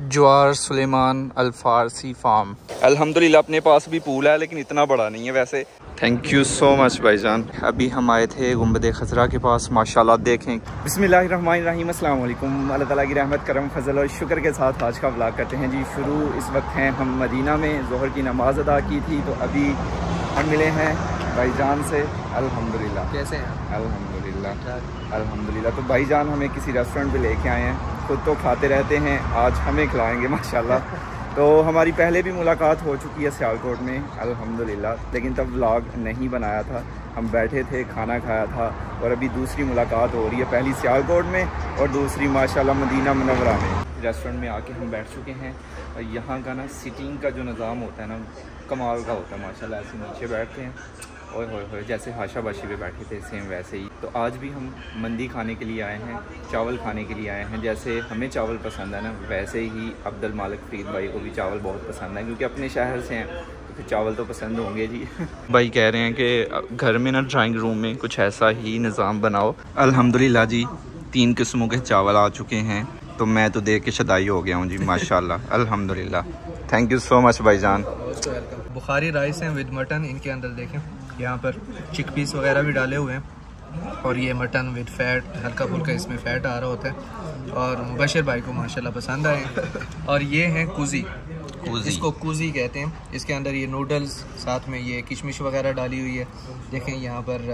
जवार सुलेमान अल-फारसी फार्म। अल्हम्दुलिल्लाह अपने पास भी पूल है लेकिन इतना बड़ा नहीं है वैसे। थैंक यू सो मच भाईजान। अभी हम आए थे गुंबद खजरा के पास, माशाल्लाह देखें। बिस्मिल्लाहिर्रहमानिर्रहीम, अस्सलाम वालेकुम। अल्लाह ताला की रहमत करम फजल और शुक्र के साथ आज का व्लॉग करते हैं जी शुरू। इस वक्त हैं हम मदीना में, ज़ोहर की नमाज़ अदा की थी तो अभी हम मिले हैं भाईजान से। अल्हम्दुलिल्लाह। कैसे हैं? अल्हम्दुलिल्लाह। तो भाईजान हमें किसी रेस्टोरेंट पे लेके आए हैं, खुद तो खाते रहते हैं, आज हमें खिलाएंगे माशाल्लाह। तो हमारी पहले भी मुलाकात हो चुकी है सियालकोट में अल्हम्दुलिल्लाह, लेकिन तब व्लॉग नहीं बनाया था। हम बैठे थे, खाना खाया था और अभी दूसरी मुलाकात हो रही है, पहली सियालकोट में और दूसरी माशाल्लाह मदीना मुनव्वरा में। रेस्टोरेंट में आके हम बैठ चुके हैं और यहाँ का ना सीटिंग का जो निज़ाम होता है ना कमाल का होता है माशाल्लाह। ऐसे नीचे बैठते हैं, ओए होए होए, जैसे हाशाबाशी पे बैठे थे सेम वैसे ही। तो आज भी हम मंदी खाने के लिए आए हैं, चावल खाने के लिए आए हैं। जैसे हमें चावल पसंद है ना वैसे ही अब्दुल मालिक फरीद भाई को भी चावल बहुत पसंद है, क्योंकि अपने शहर से हैं तो फिर चावल तो पसंद होंगे जी। भाई कह रहे हैं कि घर में ना ड्राइंग रूम में कुछ ऐसा ही निज़ाम बनाओ। अल्हम्दुलिल्लाह जी 3 किस्मों के चावल आ चुके हैं, तो मैं तो देख के शदाई हो गया हूँ जी माशाल्लाह। अल्हम्दुलिल्लाह, थैंक यू सो मच भाईजान। बुखारी राइस हैं विद मटन, इनके अंदर देखें यहाँ पर चिक पीस वगैरह भी डाले हुए हैं और ये मटन विद फैट, हल्का फुल्का इसमें फ़ैट आ रहा होता है और मुबशर भाई को माशाल्लाह पसंद आए। और ये हैं कुजी, इसको कुजी कहते हैं। इसके अंदर ये नूडल्स, साथ में ये किशमिश वगैरह डाली हुई है। देखें यहाँ पर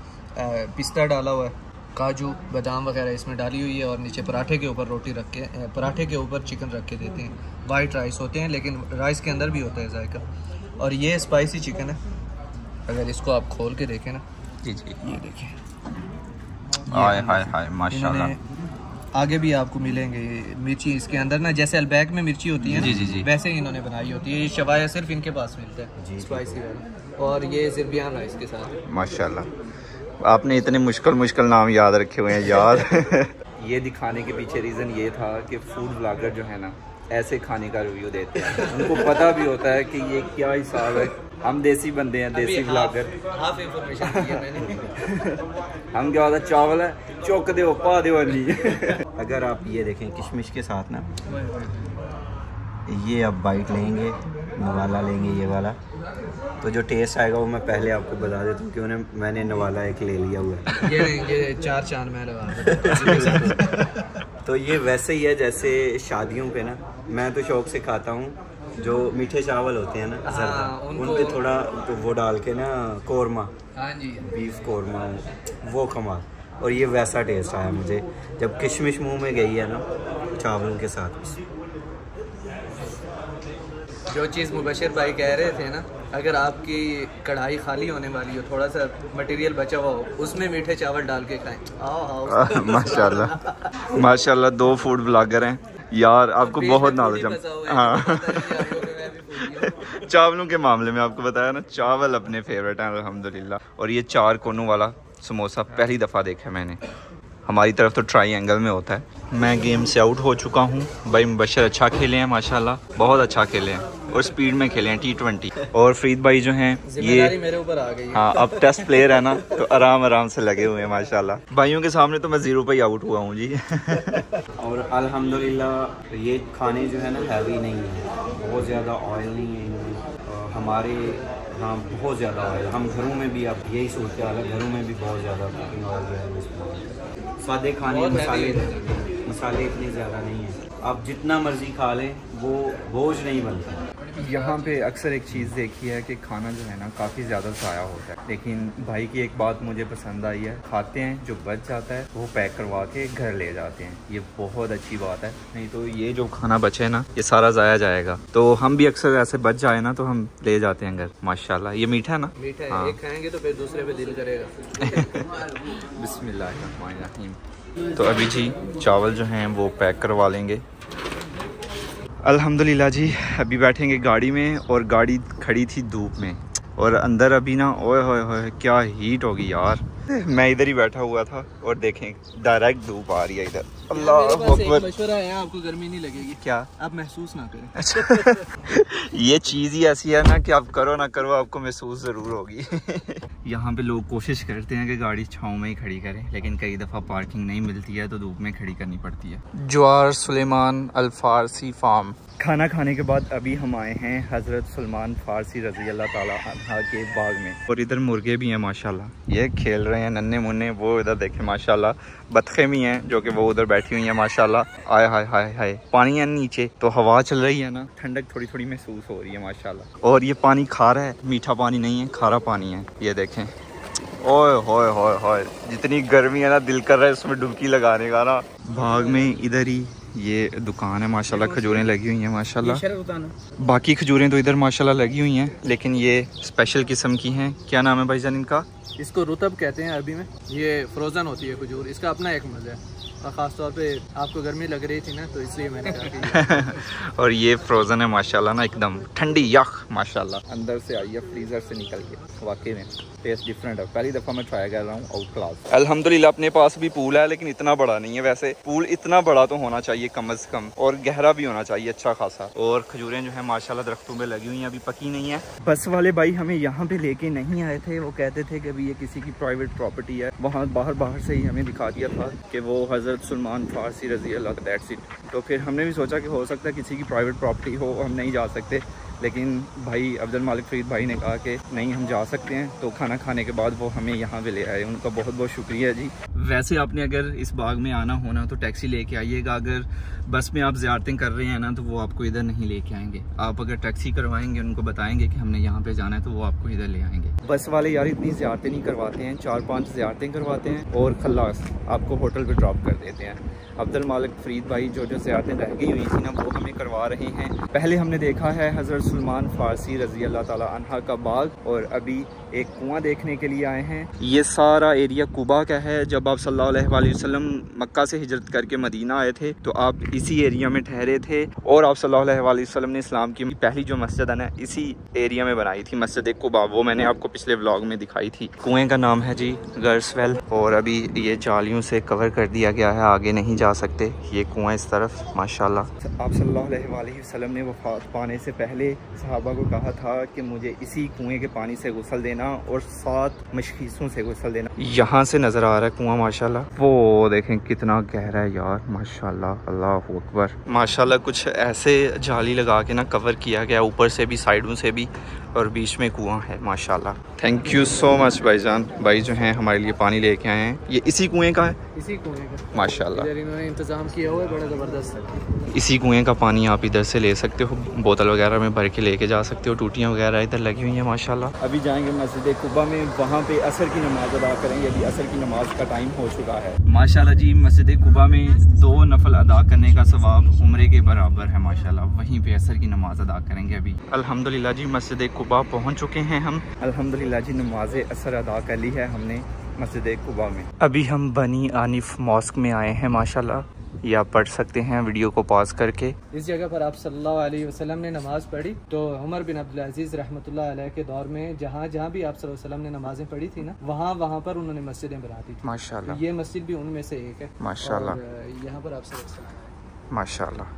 पिस्ता डाला हुआ है, काजू बादाम वगैरह इसमें डाली हुई है और नीचे पराठे के ऊपर रोटी रख के, पराठे के ऊपर चिकन रख के देते हैं। वाइट राइस होते हैं लेकिन राइस के अंदर भी होता है जायका। और ये स्पाइसी चिकन है, अगर इसको आप खोल के देखें ना जी जी, ये देखें, हाय हाय हाय माशाल्लाह। आगे भी आपको मिलेंगे मिर्ची इसके अंदर ना, जैसे अलबैक में मिर्ची होती है ना, जी जी जी, वैसे ही इन्होंने बनाई होती है। ये शवाया सिर्फ इनके पास मिलता है स्पाइसी वाला, और ये ज़िरबियान राइस के साथ माशाल्लाह। आपने इतने मुश्किल नाम याद रखे हुए हैं यार। ये दिखाने के पीछे रीज़न ये था कि फूड ब्लॉगर जो है ना ऐसे खाने का रिव्यू देते हैं, उनको पता भी होता है कि ये क्या हिसाब है। हम देसी बंदे हैं, देसी ब्लॉगर। हाफ इंफॉर्मेशन दी है मैंने। हम क्या होता चावल है चौक दो पा दो नहीं। अगर आप ये देखें किशमिश के साथ ना, ये आप बाइट लेंगे, नवाला लेंगे ये वाला, तो जो टेस्ट आएगा वो मैं पहले आपको बता देता हूँ कि मैंने नवाला एक ले लिया हुआ है। ये 4 चांद में लगा। तो ये वैसे ही है जैसे शादियों पे ना मैं तो शौक से खाता हूँ, जो मीठे चावल होते हैं ना उन पे थोड़ा तो वो डाल के ना कोरमा, हाँ जी, बीफ कोरमा, वो कमाल। और ये वैसा टेस्ट आया मुझे जब किशमिश मुंह में गई है ना चावलों के साथ। जो चीज़ मुबशर भाई कह रहे थे ना, अगर आपकी कढ़ाई खाली होने वाली हो, थोड़ा सा मटेरियल बचा हुआ हो, उसमें मीठे चावल डाल के खाएं। आओ माशाल्लाह माशाल्लाह, 2 फूड ब्लॉगर हैं यार, आपको बहुत नॉलेज है। हाँ चावलों के मामले में आपको बताया ना, चावल अपने फेवरेट हैं अल्हम्दुलिल्लाह। और ये 4 कोनों वाला समोसा पहली दफ़ा देखा मैंने, हमारी तरफ तो ट्रायंगल में होता है। मैं गेम से आउट हो चुका हूँ भाई, मुबशर अच्छा खेले हैं माशाल्लाह, बहुत अच्छा खेले हैं और स्पीड में खेले हैं T20। और फरीद भाई जो हैं ये मेरे ऊपर आ गई है। हाँ, अब टेस्ट प्लेयर है ना तो आराम से लगे हुए हैं माशाल्लाह। भाइयों के सामने तो मैं 0 पे ही आउट हुआ हूँ जी। और अल्हम्दुलिल्लाह ये खाने जो है ना हैवी नहीं है, बहुत ज़्यादा ऑयल नहीं है इनमें। हमारे हाँ बहुत ज़्यादा ऑयल, हम घरों में भी अब यही सूरत हाल है, घरों में भी बहुत ज़्यादा कुकिंग ऑयल जो है। सादे खाने मसाले इतने ज़्यादा नहीं हैं, आप जितना मर्ज़ी खा लें वो बोझ नहीं बनता। यहाँ पे अक्सर एक चीज़ देखी है कि खाना जो है ना काफ़ी ज़्यादा ज़ाया होता है, लेकिन भाई की एक बात मुझे पसंद आई है, खाते हैं जो बच जाता है वो पैक करवा के घर ले जाते हैं, ये बहुत अच्छी बात है। नहीं तो ये जो खाना बचे ना ये सारा ज़ाया जाएगा, तो हम भी अक्सर ऐसे बच जाए ना तो हम ले जाते हैं घर माशाल्लाह। ये मीठा है ना, मीठा है। हाँ। एक खाएंगे तो फिर दूसरे पे दिल करेगा। बिस्मिल्लाहिर्रहमानिर्रहीम। तो अभी जी चावल जो हैं वो पैक करवा लेंगे अल्हम्दुलिल्लाह जी। अभी बैठेंगे गाड़ी में और गाड़ी खड़ी थी धूप में और अंदर अभी ना ओए होए होए क्या हीट होगी यार, मैं इधर ही बैठा हुआ था और देखें डायरेक्ट धूप आ रही है इधर। अल्लाह अकबर। मशवरा है, आपको गर्मी नहीं लगेगी। क्या? आप महसूस ना करें। अच्छा ये चीज़ ही ऐसी है ना कि आप करो ना करो आपको महसूस ज़रूर होगी। यहाँ पे लोग कोशिश करते हैं कि गाड़ी छाँव में ही खड़ी करें, लेकिन कई दफ़ा पार्किंग नहीं मिलती है तो धूप में खड़ी करनी पड़ती है। जवार सुलेमान अल फारसी फार्म। खाना खाने के बाद अभी हम आए हैं हज़रत सलमान फारसी रज़ी अल्लाह ताला अन्हा के बाग में, और इधर मुर्गे भी हैं माशाल्लाह, ये खेल रहे हैं नन्हे मुन्ने। वो इधर देखें माशाल्लाह बतखें भी हैं जो कि वो उधर बैठी हुई हैं माशाल्लाह। आय हाय हाय हाय, पानी है नीचे तो हवा चल रही है ना, ठंडक थोड़ी थोड़ी महसूस हो रही है माशाल्लाह। और ये पानी खारा है, मीठा पानी नहीं है, खारा पानी है। ये देखें, ओए होए होए होए, जितनी गर्मी है ना दिल कर रहा है उसमें डुबकी लगाने का ना। बाग में इधर ही ये दुकान है माशाल्लाह, खजूरें लगी हुई हैं माशाल्लाह। बाकी खजूरें तो इधर माशाल्लाह लगी हुई हैं, लेकिन ये स्पेशल किस्म की हैं। क्या नाम है भाईजान इनका? इसको रुतब कहते हैं अरबी में। ये फ्रोज़न होती है खजूर, इसका अपना एक मज़ा है। और ख़ास तौर पे आपको गर्मी लग रही थी ना तो इसलिए मैंने कहा। और ये फ्रोज़न है माशाल्लाह ना, एकदम ठंडी यख माशाल्लाह, अंदर से आई है फ्रीज़र से निकल के। वाकई में टेस्ट डिफरेंट है, पहली दफ़ा मैं ट्राई कर रहा हूँ, आउट क्लास। अल्हम्दुलिल्लाह अपने पास भी पूल है, लेकिन इतना बड़ा नहीं है। वैसे पूल इतना बड़ा तो होना चाहिए कम अज़ कम, और गहरा भी होना चाहिए अच्छा खासा। और खजूरें जो है माशाल्लाह दरख्तों में लगी हुई हैं, अभी पकी नहीं है। बस वाले भाई हमें यहाँ पे लेके नहीं आए थे, वो कहते थे कि अभी ये किसी की प्राइवेट प्रॉपर्टी है। वहाँ बाहर से ही हमें दिखा दिया था कि वो हज़रत सलमान फारसी रज़ी अल्लाह, दैट्स इट। तो फिर हमने भी सोचा कि हो सकता है किसी की प्राइवेट प्रॉपर्टी हो, हम नहीं जा सकते, लेकिन भाई अब्दुल मालिक फरीद भाई ने कहा कि नहीं हम जा सकते हैं। तो खाना खाने के बाद वो हमें यहाँ पे ले आए, उनका बहुत बहुत शुक्रिया जी। वैसे आपने अगर इस बाग में आना होना तो टैक्सी लेके आइएगा। अगर बस में आप ज़ियारतें कर रहे हैं ना तो वो आपको इधर नहीं लेके आएंगे। आप अगर टैक्सी करवाएंगे, उनको बताएंगे कि हमने यहाँ पे जाना है, तो वो आपको इधर ले आएंगे। बस वाले यार इतनी ज़ियारतें नहीं करवाते हैं, 4-5 ज़ियारतें करवाते हैं और खल्लास आपको होटल पे ड्रॉप कर देते हैं। अब्दुल मालिक फरीद भाई जो ज़ियारतें रह गई हुई थी ना वो हमें करवा रहे हैं। पहले हमने देखा है हज़रत सलमान फारसी रज़ी अल्लाह ताला अन्हा का बाग, और अभी एक कुआं देखने के लिए आए हैं। ये सारा एरिया कुबा का है। जब आप सल्लल्लाहु अलैहि वसल्लम मक्का से हिजरत करके मदीना आए थे तो आप इसी एरिया में ठहरे थे, और आप सल्लल्लाहु अलैहि वसल्लम ने इस्लाम की पहली जो मस्जिद है ना इसी एरिया में बनाई थी, मस्जिद कुबा। वो मैंने आपको पिछले व्लॉग में दिखाई थी। कुएं का नाम है जी गर्सवेल, और अभी ये जालियों से कवर कर दिया गया है, आगे नहीं जा सकते। ये कुआं इस तरफ माशाल्लाह। आप सल्लल्लाहु अलैहि वसल्लम ने वफ़ात पाने से पहले सहाबा को कहा था कि मुझे इसी कुएं के पानी से गुस्ल देना और 7 मशखीसों से गुस्ल देना। यहाँ से नज़र आ रहा है कुआं माशाल्लाह, वो देखें कितना गहरा है यार माशाल्लाह, अल्लाह अकबर माशाल्लाह। कुछ ऐसे जाली लगा के ना कवर किया गया, ऊपर से भी साइडों से भी, और बीच में कुआं है माशाल्लाह। थैंक यू सो मच भाईजान, भाई जो हैं हमारे लिए पानी लेके आए हैं। ये इसी कुएं का है? इसी कुएं का माशाल्लाह, इधर इन्होंने इंतजाम किया हुआ है, बड़ा ज़बरदस्त है। इसी कुएं का पानी आप इधर से ले सकते हो, बोतल वगैरह में भर के लेके जा सकते हो। टूटियाँ वगैरह इधर लगी हुई हैं माशाल्लाह। अभी जाएंगे मस्जिद कुबा में, वहाँ पे असर की नमाज अदा करेंगे। अभी असर की नमाज का टाइम हो चुका है माशाल्लाह जी। मस्जिद कुबा में 2 नफल अदा करने का सवाब उम्रे के बराबर है माशाल्लाह। वहीं पे असर की नमाज अदा करेंगे अभी। अल्हम्दुलिल्लाह जी मस्जिद कुबा पहुँच चुके हैं हम। अल्हम्दुलिल्लाह जी नमाज असर अदा कर ली है हमने मस्जिद कुबा में। अभी हम बनी आनिफ मॉस्क में आए हैं माशाल्लाह, ये आप पढ़ सकते हैं वीडियो को पॉज करके। इस जगह पर आप सल्लल्लाहु अलैहि वसल्लम ने नमाज़ पढ़ी। तो उमर बिन अब्दुल अजीज़ रहमतुल्लाह अलैह के दौर में जहाँ जहाँ भी आप सल्लल्लाहु अलैहि वसल्लम ने नमाजें पढ़ी थी ना, वहाँ पर उन्होंने मस्जिदें बना दी थी माशाल्लाह। ये मस्जिद भी उनमें से एक है माशाल्लाह। यहाँ पर आप माशाल्लाह।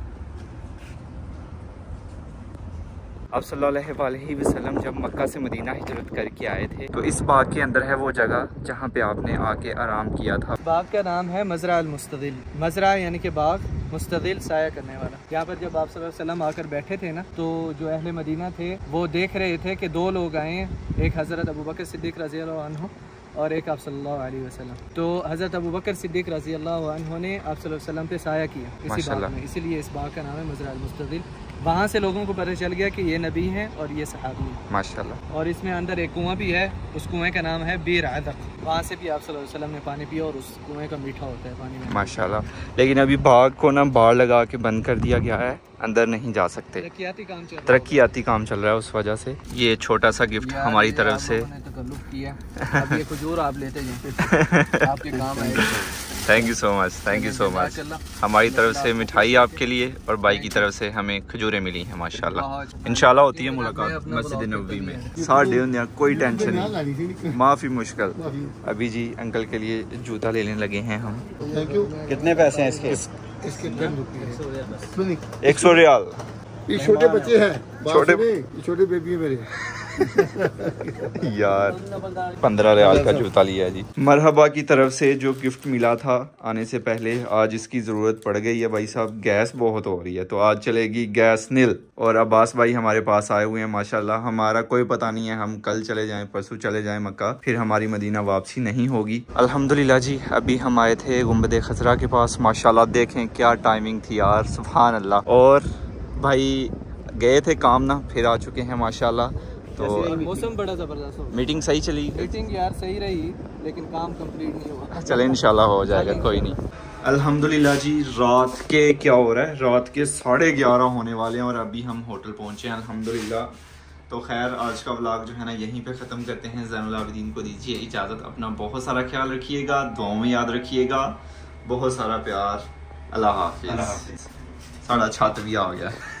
आप सल्लल्लाहु अलैहि वसल्लम जब मक्का से मदीना हिजरत करके आए थे तो इस बाग के अंदर है वो जगह जहाँ पे आपने आके आराम किया था। बाग का नाम है मज़रा अल मुस्तदिल। मज़रा यानी कि बाग, मुस्तदिल साया करने वाला। यहाँ पर जब आप सल्लल्लाहु अलैहि वसल्लम आकर बैठे थे ना तो जो अहले मदीना थे वो देख रहे थे कि 2 लोग आए, एक हज़रत अबू बकर सिद्दीक़ रज़ी अल्लाह अन्हु और एक आप सल्लल्लाहु अलैहि वसल्लम। तो हज़रत अबू बकर सिद्दीक़ रज़ी अल्लाह अन्हु ने आप सल्लल्लाहु अलैहि वसल्लम पे साया किया इसी बाग में, इसीलिए इस बाग का नाम है मज़रा अल मुस्तदिल। वहाँ से लोगों को पता चल गया कि ये नबी हैं और ये सहाबी हैं माशाल्लाह। और इसमें अंदर एक कुआं भी है, उस कुएं का नाम है बीर अदक। वहाँ से भी आप सल्लल्लाहु अलैहि वसल्लम ने पानी पिया और उस कुएं का मीठा होता है पानी में माशाल्लाह। लेकिन अभी बाग को ना बाड़ लगा के बंद कर दिया गया है, अंदर नहीं जा सकते। तरक्याती काम चल रहा है उस वजह से। ये छोटा सा गिफ्ट हमारी तरफ से। किया। अब ये खजूर आप लेते जाएं आपके काम आएगा। Thank you so much, thank you so much. हमारी तरफ से मिठाई आपके लिए और भाई की तरफ से हमें खजूरें मिली हैं माशाल्लाह। इंशाल्लाह होती है मुलाकात मस्जिद नबवी में। साढ़े उन्हें कोई टेंशन नहीं, माफ़ी मुश्किल। अभी जी अंकल के लिए जूता लेने लगे हैं हम। Thank you. कितने पैसे हैं इसके? इसके 100 रियाल। ये छोटे बच्चे हैं, छोटे छोटे बेबी है मेरे। यार 15 रियाल का जूता लिया है जी। मरहबा की तरफ से जो गिफ्ट मिला था आने से पहले, आज इसकी ज़रूरत पड़ गई है भाई साहब। गैस बहुत हो रही है तो आज चलेगी गैस नील। और अब्बास भाई हमारे पास आए हुए हैं माशाल्लाह। हमारा कोई पता नहीं है, हम कल चले जाएं, परसों चले जाएं मक्का, फिर हमारी मदीना वापसी नहीं होगी। अल्हम्दुलिल्लाह जी। अभी हम आए थे गुंबद खजरा के पास माशाल्लाह। देखें क्या टाइमिंग थी यार, सुभान अल्लाह। और भाई गए थे काम ना, फिर आ चुके हैं माशाल्लाह। तो मौसम बड़ा ज़बरदस्त हो, मीटिंग सही चली? मीटिंग यार सही रही लेकिन काम कंप्लीट नहीं हुआ। चले इंशाल्लाह हो जाएगा, कोई नहीं। अल्हम्दुलिल्लाह जी। रात के क्या हो रहा है, रात के 11:30 होने वाले हैं और अभी हम होटल पहुंचे हैं अल्हम्दुलिल्लाह। तो खैर आज का व्लॉग जो है ना यहीं पे ख़त्म करते हैं। ज़ैनुल आबिदीन को दीजिए इजाज़त। अपना बहुत सारा ख्याल रखिएगा, दुआओं में याद रखिएगा, बहुत सारा प्यार। अल्लाह हाफिज़। साढ़ा छत भी आ गया।